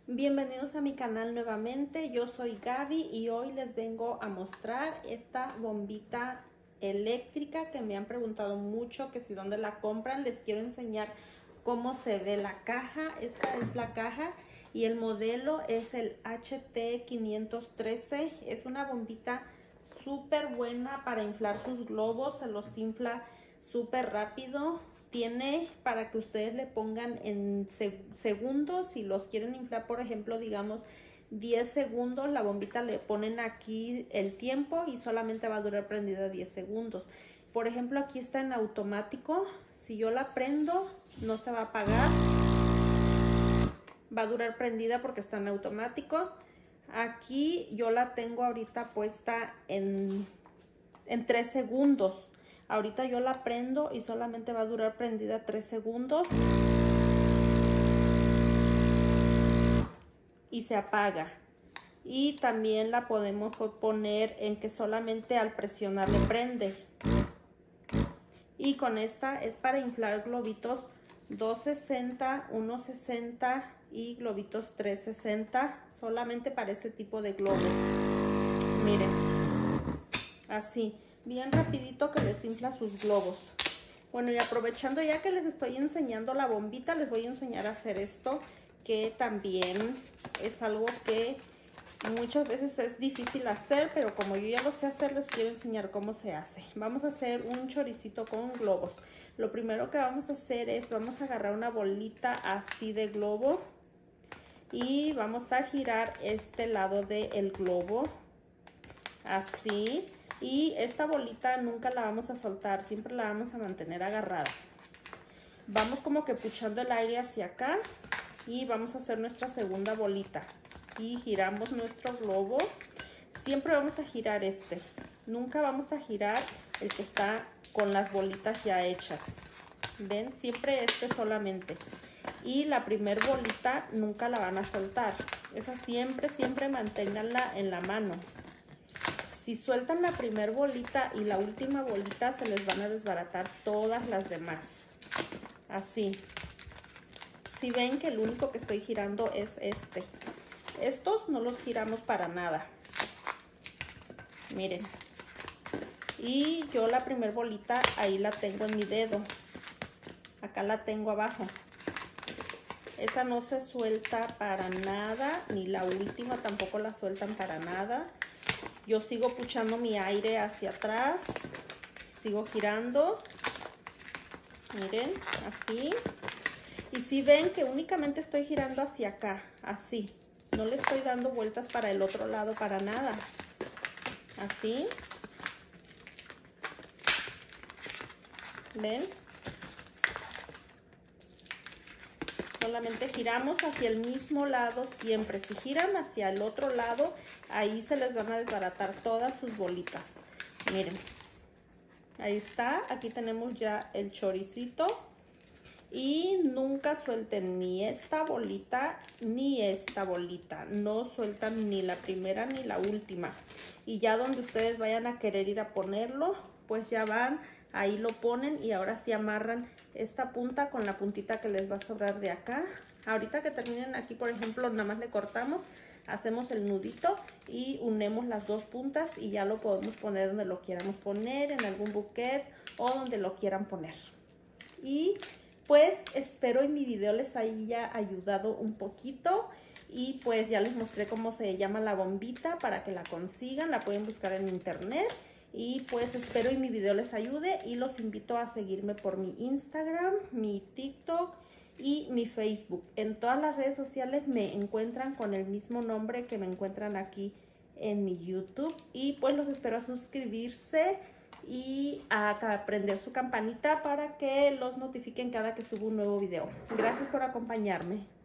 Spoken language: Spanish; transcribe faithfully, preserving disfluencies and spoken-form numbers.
Bienvenidos a mi canal nuevamente, yo soy Gaby y hoy les vengo a mostrar esta bombita eléctrica que me han preguntado mucho que si dónde la compran. Les quiero enseñar cómo se ve la caja. Esta es la caja y el modelo es el H T quinientos trece. Es una bombita súper buena para inflar sus globos, se los infla súper rápido. Tiene para que ustedes le pongan en segundos. Si los quieren inflar, por ejemplo, digamos diez segundos, la bombita le ponen aquí el tiempo y solamente va a durar prendida diez segundos. Por ejemplo, aquí está en automático. Si yo la prendo, no se va a apagar. Va a durar prendida porque está en automático. Aquí yo la tengo ahorita puesta en, en tres segundos. Ahorita yo la prendo y solamente va a durar prendida tres segundos. Y se apaga. Y también la podemos poner en que solamente al presionar le prende. Y con esta es para inflar globitos doscientos sesenta, ciento sesenta y globitos trescientos sesenta. Solamente para ese tipo de globos. Miren. Así. Bien rapidito que les infla sus globos. Bueno, y aprovechando ya que les estoy enseñando la bombita, les voy a enseñar a hacer esto, que también es algo que muchas veces es difícil hacer, pero como yo ya lo sé hacer, les quiero enseñar cómo se hace. Vamos a hacer un choricito con globos. Lo primero que vamos a hacer es, vamos a agarrar una bolita así de globo y vamos a girar este lado del globo, así. Y esta bolita nunca la vamos a soltar, siempre la vamos a mantener agarrada. Vamos como que puchando el aire hacia acá y vamos a hacer nuestra segunda bolita. Y giramos nuestro globo. Siempre vamos a girar este. Nunca vamos a girar el que está con las bolitas ya hechas. ¿Ven? Siempre este solamente. Y la primer bolita nunca la van a soltar. Esa siempre, siempre manténganla en la mano. Si sueltan la primer bolita y la última bolita, se les van a desbaratar todas las demás. Así. Si ven que el único que estoy girando es este. Estos no los giramos para nada. Miren. Y yo la primer bolita ahí la tengo en mi dedo. Acá la tengo abajo. Esa no se suelta para nada, ni la última tampoco la sueltan para nada. Yo sigo puchando mi aire hacia atrás, sigo girando, miren, así. Y si ven que únicamente estoy girando hacia acá, así. No le estoy dando vueltas para el otro lado para nada. Así. ¿Ven? Solamente giramos hacia el mismo lado siempre. Si giran hacia el otro lado, ahí se les van a desbaratar todas sus bolitas. Miren. Ahí está. Aquí tenemos ya el choricito. Y nunca suelten ni esta bolita ni esta bolita. No sueltan ni la primera ni la última. Y ya donde ustedes vayan a querer ir a ponerlo, pues ya van, ahí lo ponen y ahora sí amarran esta punta con la puntita que les va a sobrar de acá. Ahorita que terminen aquí, por ejemplo, nada más le cortamos, hacemos el nudito y unemos las dos puntas y ya lo podemos poner donde lo quieramos poner, en algún buquet o donde lo quieran poner. Y pues espero en mi video les haya ayudado un poquito. Y pues ya les mostré cómo se llama la bombita para que la consigan. La pueden buscar en internet. Y pues espero y mi video les ayude. Y los invito a seguirme por mi Instagram, mi TikTok y mi Facebook. En todas las redes sociales me encuentran con el mismo nombre que me encuentran aquí en mi YouTube. Y pues los espero a suscribirse y a prender su campanita para que los notifiquen cada que subo un nuevo video. Gracias por acompañarme.